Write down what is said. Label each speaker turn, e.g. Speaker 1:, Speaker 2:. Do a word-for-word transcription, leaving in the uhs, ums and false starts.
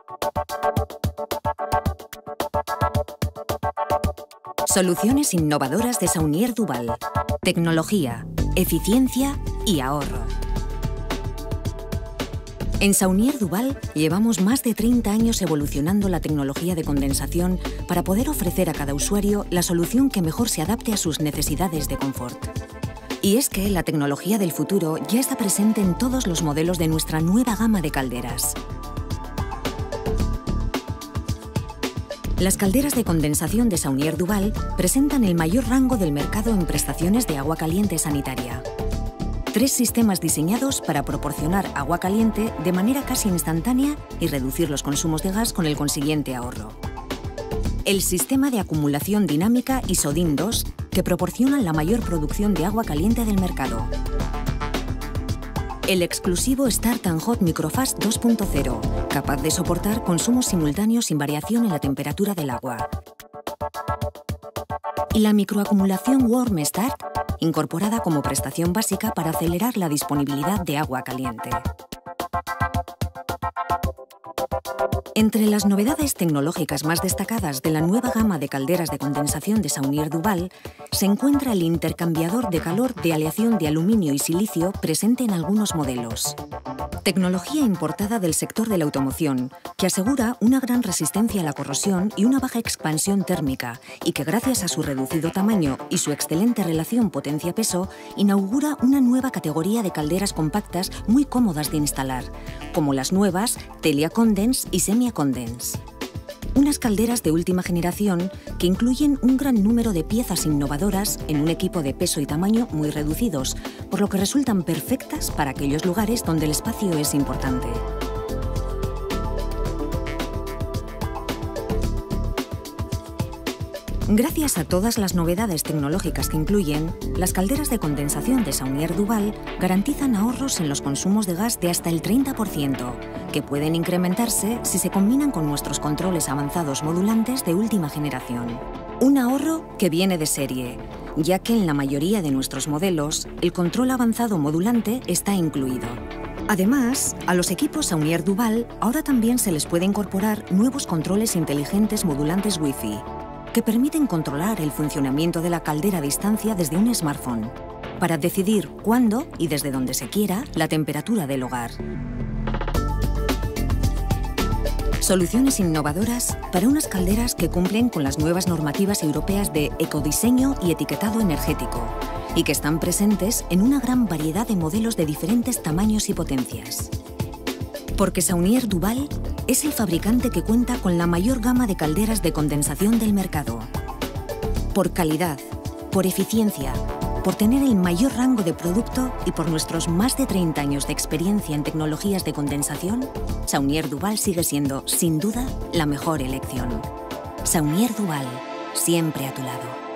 Speaker 1: Soluciones innovadoras de Saunier Duval. Tecnología, eficiencia y ahorro. En Saunier Duval llevamos más de treinta años evolucionando la tecnología de condensación para poder ofrecer a cada usuario la solución que mejor se adapte a sus necesidades de confort. Y es que la tecnología del futuro ya está presente en todos los modelos de nuestra nueva gama de calderas. Las calderas de condensación de Saunier Duval presentan el mayor rango del mercado en prestaciones de agua caliente sanitaria. Tres sistemas diseñados para proporcionar agua caliente de manera casi instantánea y reducir los consumos de gas con el consiguiente ahorro. El sistema de acumulación dinámica ISODIN dos, que proporciona la mayor producción de agua caliente del mercado. El exclusivo Start and Hot Microfast dos punto cero, capaz de soportar consumos simultáneos sin variación en la temperatura del agua. Y la microacumulación Warm Start, incorporada como prestación básica para acelerar la disponibilidad de agua caliente. Entre las novedades tecnológicas más destacadas de la nueva gama de calderas de condensación de Saunier Duval se encuentra el intercambiador de calor de aleación de aluminio y silicio presente en algunos modelos. Tecnología importada del sector de la automoción, que asegura una gran resistencia a la corrosión y una baja expansión térmica, y que gracias a su reducido tamaño y su excelente relación potencia-peso, inaugura una nueva categoría de calderas compactas muy cómodas de instalar, como las nuevas Telia Condense y Semia Condense. Unas calderas de última generación que incluyen un gran número de piezas innovadoras en un equipo de peso y tamaño muy reducidos, por lo que resultan perfectas para aquellos lugares donde el espacio es importante. Gracias a todas las novedades tecnológicas que incluyen, las calderas de condensación de Saunier Duval garantizan ahorros en los consumos de gas de hasta el treinta por ciento, que pueden incrementarse si se combinan con nuestros controles avanzados modulantes de última generación. Un ahorro que viene de serie, ya que en la mayoría de nuestros modelos el control avanzado modulante está incluido. Además, a los equipos Saunier Duval ahora también se les puede incorporar nuevos controles inteligentes modulantes Wi-Fi, que permiten controlar el funcionamiento de la caldera a distancia desde un smartphone, para decidir cuándo y desde donde se quiera la temperatura del hogar. Soluciones innovadoras para unas calderas que cumplen con las nuevas normativas europeas de ecodiseño y etiquetado energético, y que están presentes en una gran variedad de modelos de diferentes tamaños y potencias. Porque Saunier Duval es el fabricante que cuenta con la mayor gama de calderas de condensación del mercado. Por calidad, por eficiencia, por tener el mayor rango de producto y por nuestros más de treinta años de experiencia en tecnologías de condensación, Saunier Duval sigue siendo, sin duda, la mejor elección. Saunier Duval, siempre a tu lado.